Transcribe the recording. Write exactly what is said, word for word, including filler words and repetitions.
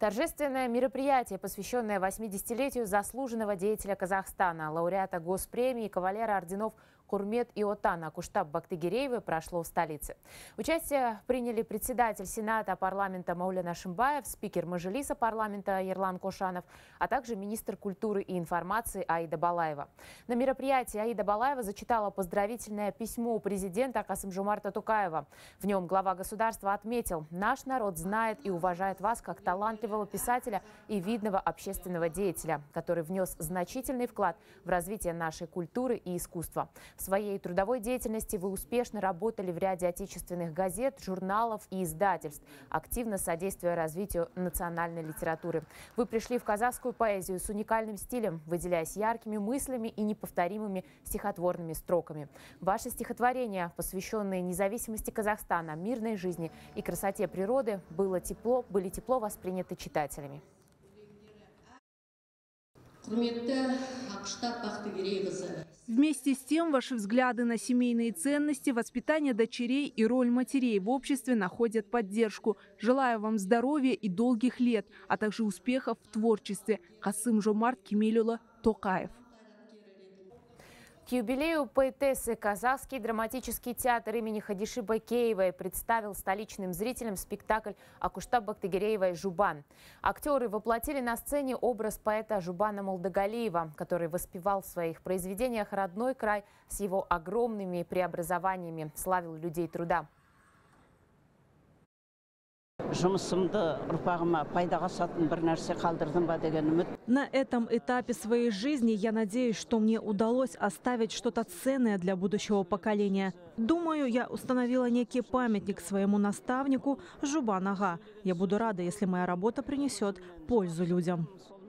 Торжественное мероприятие, посвященное восьмидесятилетию заслуженного деятеля Казахстана, лауреата госпремии, кавалера орденов Курмет и Отан Акуштап Бактыгереевой, прошло в столице. Участие приняли председатель Сената парламента Маулян Ашимбаев, спикер Мажилиса парламента Ерлан Кошанов, а также министр культуры и информации Аида Балаева. На мероприятии Аида Балаева зачитала поздравительное письмо президента Касым-Жомарта Токаева. В нем глава государства отметил: «Наш народ знает и уважает вас как талантливого писателя и видного общественного деятеля, который внес значительный вклад в развитие нашей культуры и искусства. В своей трудовой деятельности вы успешно работали в ряде отечественных газет, журналов и издательств, активно содействуя развитию национальной литературы. Вы пришли в казахскую поэзию с уникальным стилем, выделяясь яркими мыслями и неповторимыми стихотворными строками. Ваши стихотворения, посвященные независимости Казахстана, мирной жизни и красоте природы, было тепло, были тепло восприняты читателями». Вместе с тем, ваши взгляды на семейные ценности, воспитание дочерей и роль матерей в обществе находят поддержку. Желаю вам здоровья и долгих лет, а также успехов в творчестве. Касым-Жомарт Кемелұлы Токаев. К юбилею поэтессы Казахский драматический театр имени Хадиши Бакеевой представил столичным зрителям спектакль Акуштап Бактыгереевой «Жубан». Актеры воплотили на сцене образ поэта Жубана Молдагалиева, который воспевал в своих произведениях родной край с его огромными преобразованиями, славил людей труда. На этом этапе своей жизни я надеюсь, что мне удалось оставить что-то ценное для будущего поколения. Думаю, я установила некий памятник своему наставнику Жубан Ага. Я буду рада, если моя работа принесет пользу людям.